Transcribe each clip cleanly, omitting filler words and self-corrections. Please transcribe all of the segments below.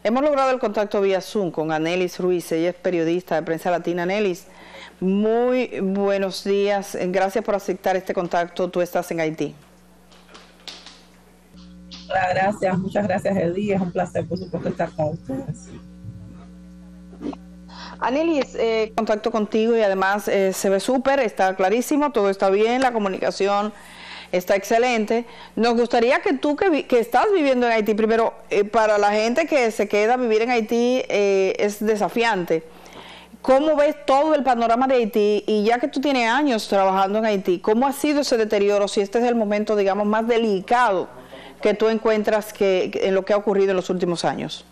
Hemos logrado el contacto vía Zoom con Anelis Ruiz, ella es periodista de Prensa Latina. Anelis, muy buenos días, gracias por aceptar este contacto, tú estás en Haití. Hola, gracias, muchas gracias, Eddy, es un placer por supuesto estar con ustedes. Anelis, contacto contigo y además se ve súper, está clarísimo, todo está bien, la comunicación está excelente. Nos gustaría que tú que estás viviendo en Haití, primero, para la gente que se queda a vivir en Haití es desafiante. ¿Cómo ves todo el panorama de Haití? Y ya que tú tienes años trabajando en Haití, ¿cómo ha sido ese deterioro? Si este es el momento, digamos, más delicado que tú encuentras en lo que ha ocurrido en los últimos años.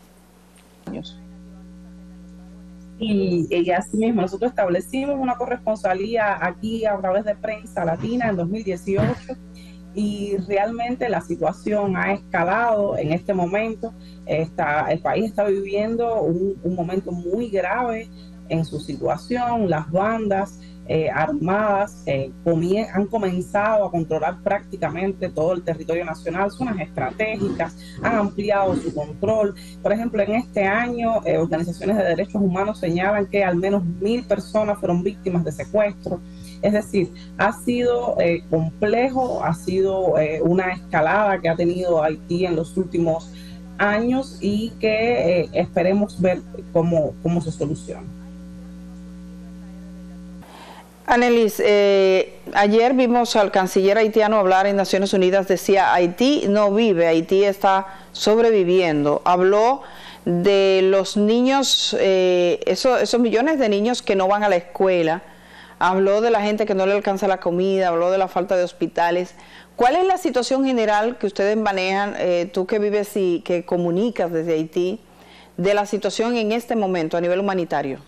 Y así mismo, nosotros establecimos una corresponsalía aquí a través de Prensa Latina en 2018 y realmente la situación ha escalado en este momento. El país está viviendo un momento muy grave en su situación. Las bandas armadas han comenzado a controlar prácticamente todo el territorio nacional, zonas estratégicas, han ampliado su control. Por ejemplo, en este año, organizaciones de derechos humanos señalan que al menos 1000 personas fueron víctimas de secuestro. Es decir, ha sido complejo, ha sido una escalada que ha tenido Haití en los últimos años y que esperemos ver cómo se soluciona. Anelis, ayer vimos al canciller haitiano hablar en Naciones Unidas, decía Haití no vive, Haití está sobreviviendo. Habló de los niños, esos millones de niños que no van a la escuela, habló de la gente que no le alcanza la comida, habló de la falta de hospitales. ¿Cuál es la situación general que ustedes manejan, tú que vives y que comunicas desde Haití, de la situación en este momento a nivel humanitario?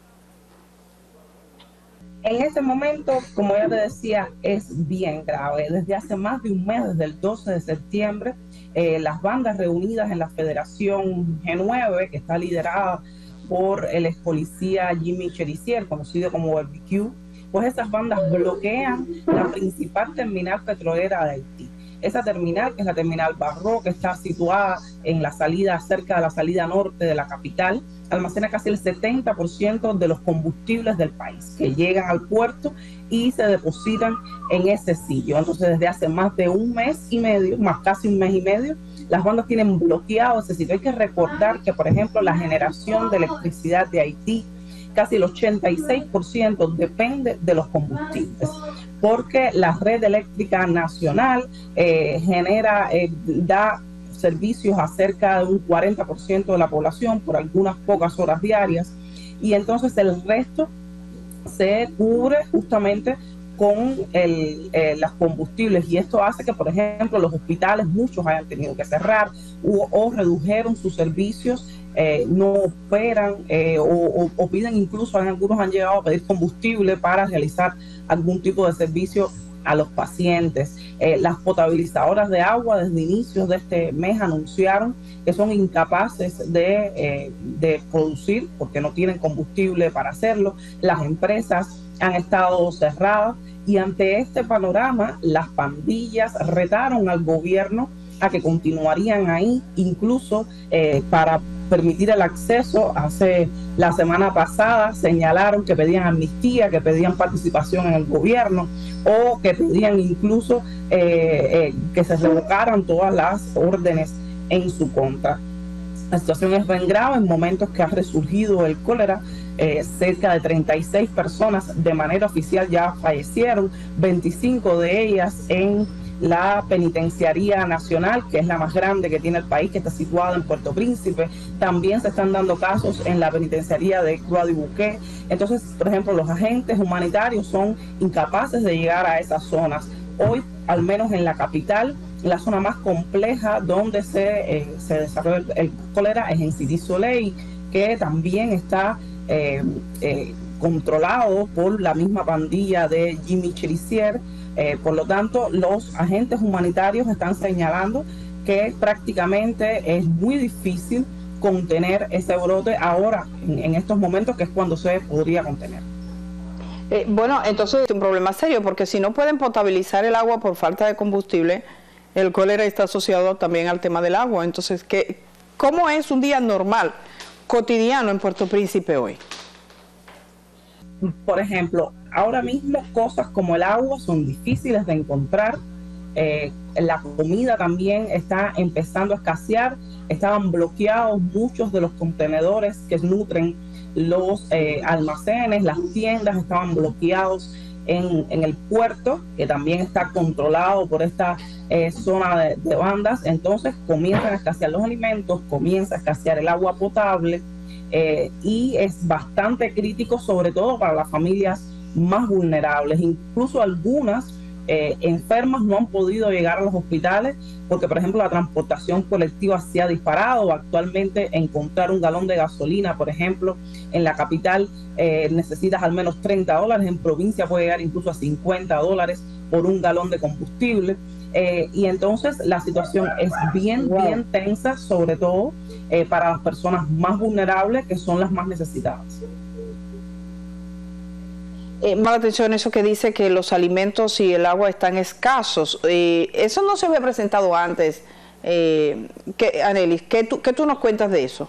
En este momento, como ya te decía, es bien grave. Desde hace más de un mes, desde el 12 de septiembre, las bandas reunidas en la Federación G9, que está liderada por el ex policía Jimmy Cherizier, conocido como BBQ, pues esas bandas bloquean la principal terminal petrolera de Haití. Esa terminal, que es la terminal Barro, que está situada en la salida, cerca de la salida norte de la capital, almacena casi el 70% de los combustibles del país que llegan al puerto y se depositan en ese sitio. Entonces, desde hace más de un mes y medio, casi un mes y medio, las bandas tienen bloqueado ese sitio. Hay que recordar que, por ejemplo, la generación de electricidad de Haití, casi el 86% depende de los combustibles, porque la red eléctrica nacional da servicios a cerca de un 40% de la población por algunas pocas horas diarias, y entonces el resto se cubre justamente con los combustibles, y esto hace que, por ejemplo, los hospitales, muchos hayan tenido que cerrar o redujeron sus servicios, no operan o piden, incluso algunos han llegado a pedir combustible para realizar algún tipo de servicio a los pacientes. Las potabilizadoras de agua desde inicios de este mes anunciaron que son incapaces de producir porque no tienen combustible para hacerlo. Las empresas han estado cerradas y ante este panorama las pandillas retaron al gobierno a que continuarían ahí, incluso para permitir el acceso. Hace la semana pasada señalaron que pedían amnistía, que pedían participación en el gobierno o que pedían incluso que se revocaran todas las órdenes en su contra. La situación es bien grave en momentos que ha resurgido el cólera. Cerca de 36 personas de manera oficial ya fallecieron, 25 de ellas en la Penitenciaría Nacional, que es la más grande que tiene el país, que está situada en Puerto Príncipe. También se están dando casos en la Penitenciaría de Croix-du-Bouquet. Entonces, por ejemplo, los agentes humanitarios son incapaces de llegar a esas zonas. Hoy, al menos en la capital, la zona más compleja donde se desarrolla el cólera es en Cité Soleil, que también está controlado por la misma pandilla de Jimmy Cherizier. Por lo tanto, los agentes humanitarios están señalando que prácticamente es muy difícil contener ese brote ahora, en estos momentos, que es cuando se podría contener. Bueno, entonces es un problema serio, porque si no pueden potabilizar el agua por falta de combustible, el cólera está asociado también al tema del agua. Entonces, ¿Cómo es un día normal, cotidiano en Puerto Príncipe hoy? Por ejemplo, ahora mismo cosas como el agua son difíciles de encontrar. La comida también está empezando a escasear. Estaban bloqueados muchos de los contenedores que nutren los almacenes, las tiendas estaban bloqueados en el puerto, que también está controlado por esta zona de bandas. Entonces comienzan a escasear los alimentos, comienza a escasear el agua potable, y es bastante crítico, sobre todo para las familias más vulnerables. Incluso algunas enfermas no han podido llegar a los hospitales porque, por ejemplo, la transportación colectiva se ha disparado. Actualmente encontrar un galón de gasolina, por ejemplo, en la capital necesitas al menos $30, en provincia puede llegar incluso a $50 por un galón de combustible. Y entonces la situación es bien tensa, sobre todo para las personas más vulnerables, que son las más necesitadas. Llama la atención eso que dice que los alimentos y el agua están escasos. Eso no se había presentado antes. Anelis, ¿qué tú nos cuentas de eso?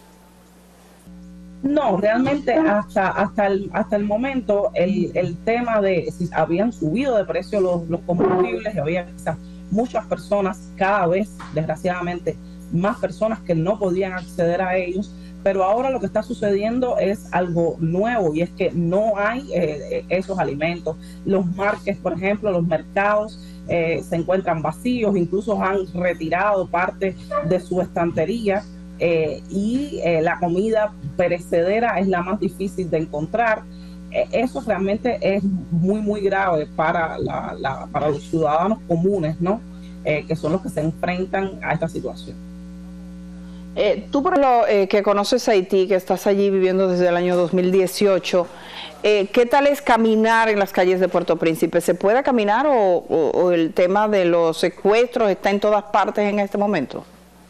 No, realmente hasta el momento el tema de si habían subido de precio los combustibles, y había quizás muchas personas, cada vez desgraciadamente más personas que no podían acceder a ellos. Pero ahora lo que está sucediendo es algo nuevo, y es que no hay esos alimentos. Los markets, por ejemplo, los mercados se encuentran vacíos, incluso han retirado parte de su estantería, y la comida perecedera es la más difícil de encontrar. Eso realmente es muy grave para los ciudadanos comunes, ¿no? Que son los que se enfrentan a esta situación. Tú, por ejemplo, que conoces Haití, que estás allí viviendo desde el año 2018, ¿qué tal es caminar en las calles de Puerto Príncipe? ¿Se puede caminar o el tema de los secuestros está en todas partes en este momento?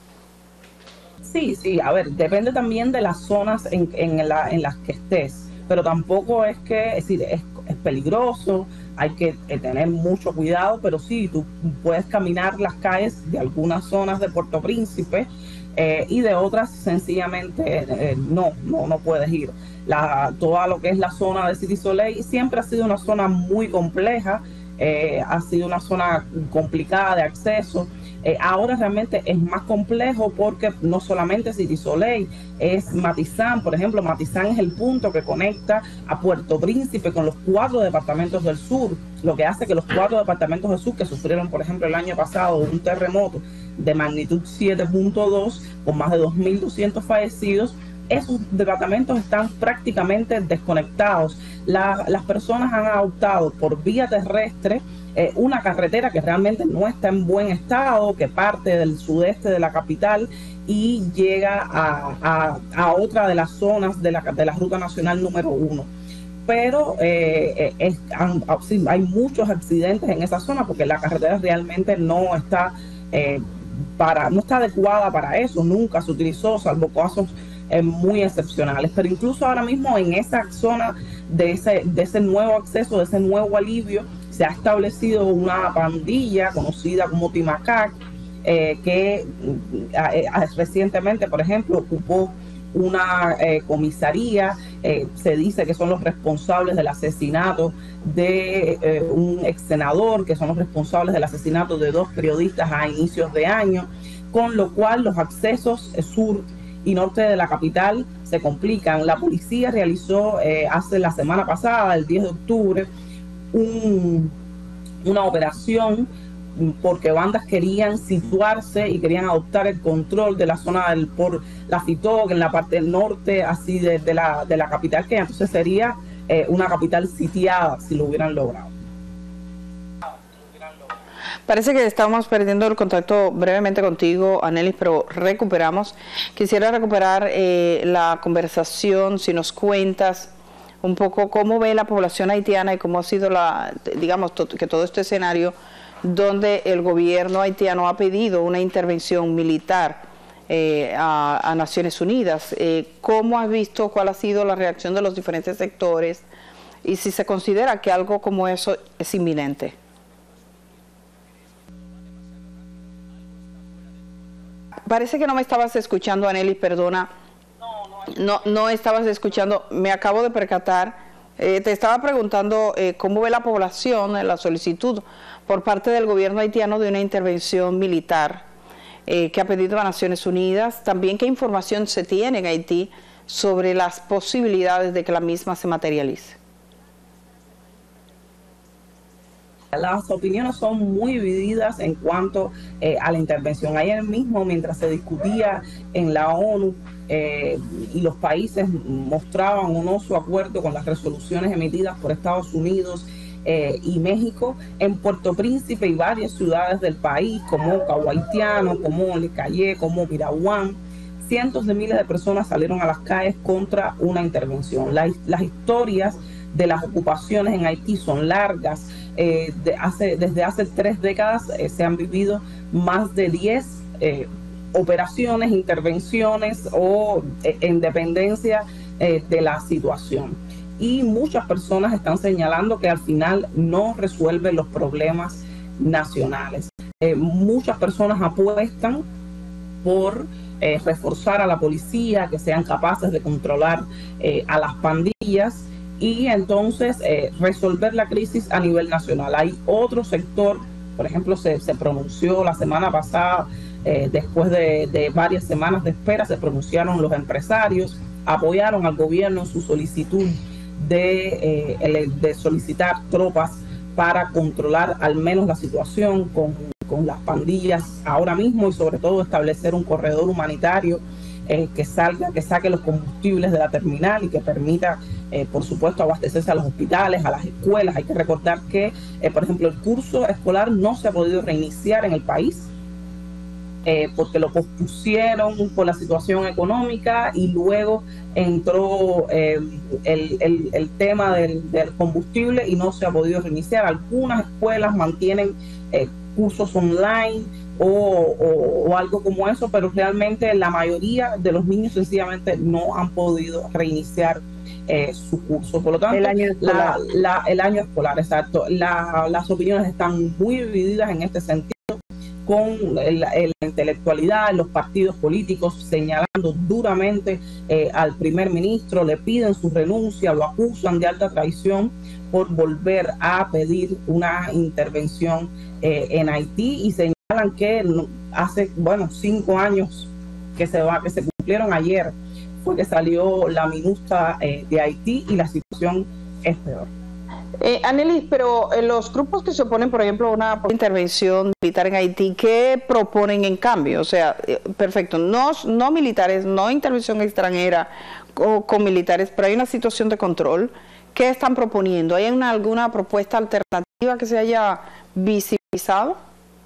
Sí, a ver, depende también de las zonas en las que estés, pero tampoco es que, es decir, es peligroso, hay que tener mucho cuidado, pero sí, tú puedes caminar las calles de algunas zonas de Puerto Príncipe, y de otras sencillamente no puedes ir. Toda lo que es la zona de City Soleil siempre ha sido una zona muy compleja, ha sido una zona complicada de acceso. Ahora realmente es más complejo porque no solamente City Soleil, es Matizán. Por ejemplo, Matizán es el punto que conecta a Puerto Príncipe con los 4 departamentos del sur, lo que hace que los 4 departamentos del sur que sufrieron, por ejemplo, el año pasado un terremoto de magnitud 7.2 con más de 2.200 fallecidos, esos departamentos están prácticamente desconectados. Las personas han adoptado por vía terrestre una carretera que realmente no está en buen estado, que parte del sudeste de la capital y llega a otra de las zonas de la ruta nacional número 1. Pero hay muchos accidentes en esa zona porque la carretera realmente no está adecuada para eso, nunca se utilizó, salvo casos muy excepcionales. Pero incluso ahora mismo en esa zona de ese nuevo acceso, de ese nuevo alivio, se ha establecido una pandilla conocida como Timacac, que recientemente, por ejemplo, ocupó una comisaría. Se dice que son los responsables del asesinato de un ex senador, que son los responsables del asesinato de 2 periodistas a inicios de año, con lo cual los accesos sur y norte de la capital se complican. La policía realizó hace la semana pasada, el 10 de octubre, una operación porque bandas querían situarse y querían adoptar el control de la zona por la FITOC, en la parte norte así de la capital, que entonces sería una capital sitiada si lo hubieran logrado. Parece que estamos perdiendo el contacto brevemente contigo, Anelis, pero recuperamos. Quisiera recuperar la conversación, si nos cuentas un poco cómo ve la población haitiana y cómo ha sido que todo este escenario donde el gobierno haitiano ha pedido una intervención militar a Naciones Unidas. ¿Cómo has visto cuál ha sido la reacción de los diferentes sectores y si se considera que algo como eso es inminente? Parece que no me estabas escuchando, Anelis, perdona. No estabas escuchando, me acabo de percatar. Te estaba preguntando cómo ve la población la solicitud por parte del gobierno haitiano de una intervención militar que ha pedido a Naciones Unidas. También qué información se tiene en Haití sobre las posibilidades de que la misma se materialice. Las opiniones son muy divididas en cuanto a la intervención. Ayer mismo, mientras se discutía en la ONU y los países mostraban o no su acuerdo con las resoluciones emitidas por Estados Unidos y México, en Puerto Príncipe y varias ciudades del país, como Cahuaitiano, como Le Cayé, como Miraguán, cientos de miles de personas salieron a las calles contra una intervención. Las historias de las ocupaciones en Haití son largas. Desde hace 3 décadas se han vivido más de 10 operaciones, intervenciones o en dependencia de la situación. Y muchas personas están señalando que al final no resuelven los problemas nacionales. Muchas personas apuestan por reforzar a la policía, que sean capaces de controlar a las pandillas y entonces resolver la crisis a nivel nacional. Hay otro sector, por ejemplo, se pronunció la semana pasada, después de varias semanas de espera, se pronunciaron los empresarios, apoyaron al gobierno en su solicitud de solicitar tropas para controlar al menos la situación con las pandillas ahora mismo y sobre todo establecer un corredor humanitario que saque los combustibles de la terminal y que permita, por supuesto, abastecerse a los hospitales, a las escuelas. Hay que recordar que, por ejemplo, el curso escolar no se ha podido reiniciar en el país porque lo pospusieron por la situación económica y luego entró el tema del combustible y no se ha podido reiniciar. Algunas escuelas mantienen cursos online o algo como eso, pero realmente la mayoría de los niños sencillamente no han podido reiniciar su curso. Por lo tanto, el año escolar, exacto. Las opiniones están muy divididas en este sentido, con la intelectualidad, los partidos políticos señalando duramente al primer ministro, le piden su renuncia, lo acusan de alta traición por volver a pedir una intervención en Haití y señalan que hace 5 años que se cumplieron ayer fue que salió la MINUSTA de Haití y la situación es peor. Anelis, pero los grupos que se oponen, por ejemplo, a una intervención militar en Haití, ¿qué proponen en cambio? O sea, perfecto, no militares, no intervención extranjera con militares, pero hay una situación de control. ¿Qué están proponiendo? ¿Hay alguna propuesta alternativa que se haya visibilizado?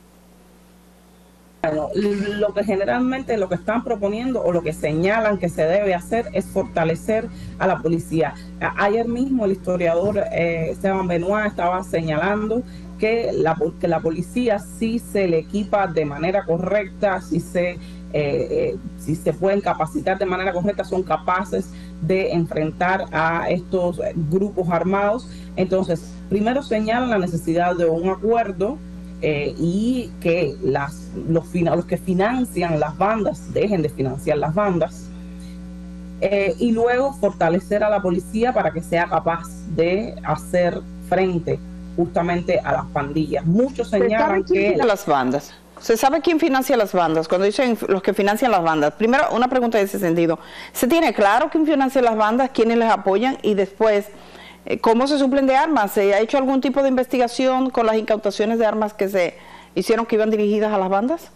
Bueno, lo que están proponiendo o lo que señalan que se debe hacer es fortalecer a la policía. Ayer mismo el historiador Esteban Benoit estaba señalando que la policía, si se le equipa de manera correcta, si se pueden capacitar de manera correcta, son capaces de enfrentar a estos grupos armados. Entonces, primero señalan la necesidad de un acuerdo y que los que financian las bandas dejen de financiar las bandas y luego fortalecer a la policía para que sea capaz de hacer frente justamente a las pandillas. Muchos señalan que las bandas. ¿Se sabe quién financia las bandas? Cuando dicen los que financian las bandas, primero una pregunta en ese sentido. ¿Se tiene claro quién financia las bandas, quiénes les apoyan y después cómo se suplen de armas? ¿Se ha hecho algún tipo de investigación con las incautaciones de armas que se hicieron que iban dirigidas a las bandas?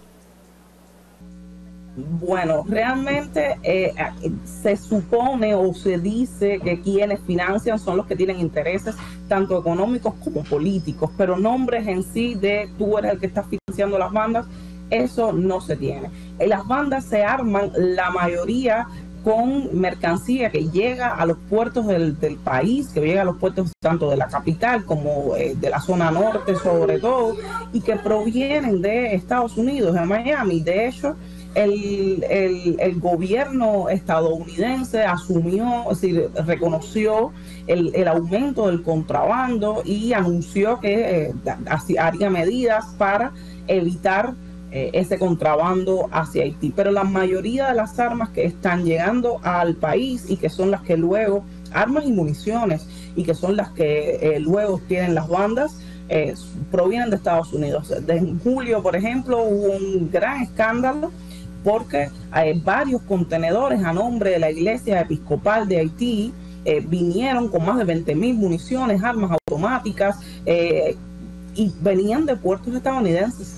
Bueno, realmente se supone o se dice que quienes financian son los que tienen intereses tanto económicos como políticos, pero nombres en sí de tú eres el que está financiando las bandas, eso no se tiene. Las bandas se arman la mayoría con mercancía que llega a los puertos del país, que llega a los puertos tanto de la capital como de la zona norte sobre todo, y que provienen de Estados Unidos, de Miami. De hecho, el gobierno estadounidense asumió, es decir, reconoció el aumento del contrabando y anunció que haría medidas para evitar ese contrabando hacia Haití. Pero la mayoría de las armas que están llegando al país y que son las que luego, armas y municiones, y que son las que luego tienen las bandas, provienen de Estados Unidos. En julio, por ejemplo, hubo un gran escándalo porque varios contenedores a nombre de la Iglesia Episcopal de Haití vinieron con más de 20.000 municiones, armas automáticas, y venían de puertos estadounidenses.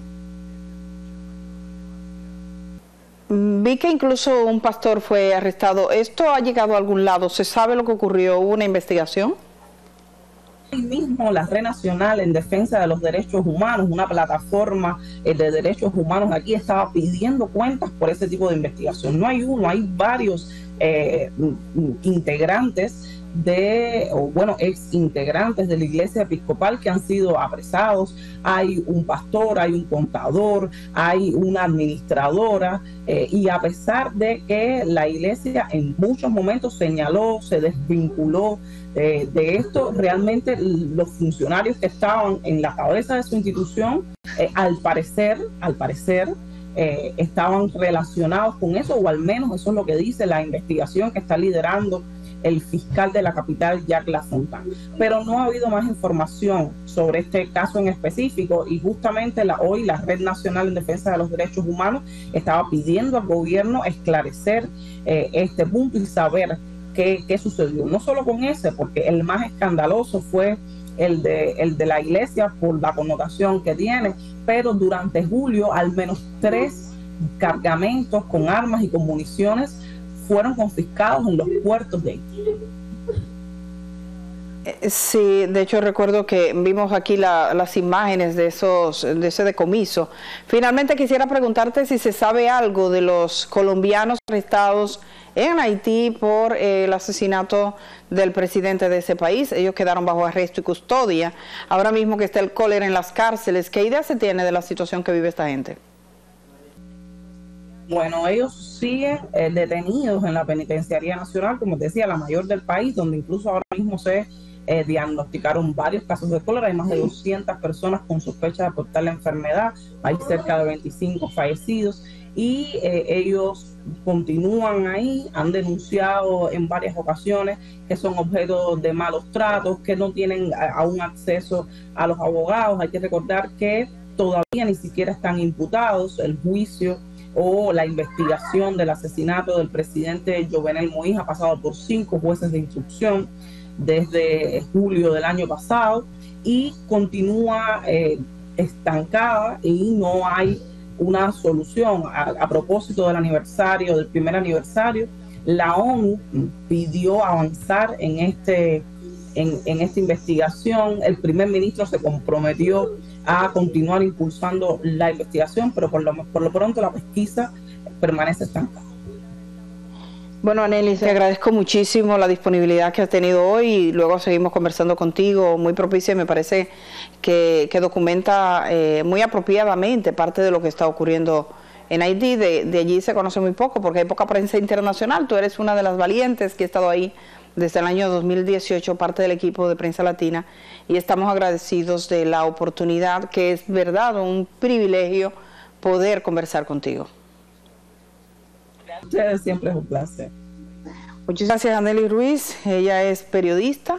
Vi que incluso un pastor fue arrestado. ¿Esto ha llegado a algún lado? ¿Se sabe lo que ocurrió? ¿Hubo una investigación? Hoy mismo la Red Nacional en Defensa de los Derechos Humanos, una plataforma de derechos humanos aquí, estaba pidiendo cuentas por ese tipo de investigación. No hay uno, hay varios integrantes ex integrantes de la Iglesia Episcopal que han sido apresados. Hay un pastor, hay un contador, hay una administradora, y a pesar de que la Iglesia en muchos momentos señaló, se desvinculó de esto, realmente los funcionarios que estaban en la cabeza de su institución, al parecer, estaban relacionados con eso, o al menos eso es lo que dice la investigación que está liderando el fiscal de la capital, Jacques Lafontaine. Pero no ha habido más información sobre este caso en específico, y justamente hoy la Red Nacional en Defensa de los Derechos Humanos estaba pidiendo al gobierno esclarecer este punto y saber qué sucedió. No solo con ese, porque el más escandaloso fue el de la iglesia por la connotación que tiene, pero durante julio al menos 3 cargamentos con armas y con municiones fueron confiscados en los puertos de Haití. Sí, de hecho recuerdo que vimos aquí las imágenes de ese decomiso. Finalmente quisiera preguntarte si se sabe algo de los colombianos arrestados en Haití por el asesinato del presidente de ese país. Ellos quedaron bajo arresto y custodia. Ahora mismo que está el cólera en las cárceles, ¿qué idea se tiene de la situación que vive esta gente? Bueno, ellos siguen detenidos en la Penitenciaría Nacional, como te decía, la mayor del país, donde incluso ahora mismo se diagnosticaron varios casos de cólera. Hay más de 200 personas con sospecha de portar la enfermedad, hay cerca de 25 fallecidos, y ellos continúan ahí. Han denunciado en varias ocasiones que son objeto de malos tratos, que no tienen aún acceso a los abogados. Hay que recordar que todavía ni siquiera están imputados. El juicio o la investigación del asesinato del presidente Jovenel Moïse ha pasado por 5 jueces de instrucción desde julio del año pasado, y continúa estancada, y no hay una solución. A propósito del primer aniversario, la ONU pidió avanzar en esta investigación. El primer ministro se comprometió a continuar impulsando la investigación, pero por lo pronto la pesquisa permanece estancada. Bueno, Anelis, te agradezco muchísimo la disponibilidad que has tenido hoy, y luego seguimos conversando contigo, muy propicia, y me parece que documenta muy apropiadamente parte de lo que está ocurriendo en Haití. De allí se conoce muy poco porque hay poca prensa internacional. Tú eres una de las valientes que ha estado ahí desde el año 2018, parte del equipo de Prensa Latina, y estamos agradecidos de la oportunidad, que es verdad un privilegio poder conversar contigo. Ustedes, siempre es un placer. Muchas gracias, Anelis Ruiz. Ella es periodista.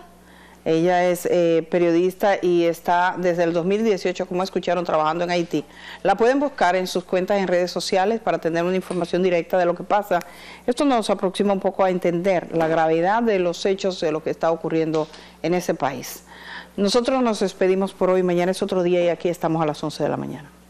Y está desde el 2018, como escucharon, trabajando en Haití. La pueden buscar en sus cuentas en redes sociales para tener una información directa de lo que pasa. Esto nos aproxima un poco a entender la gravedad de los hechos, de lo que está ocurriendo en ese país. Nosotros nos despedimos por hoy. Mañana es otro día y aquí estamos a las 11 de la mañana.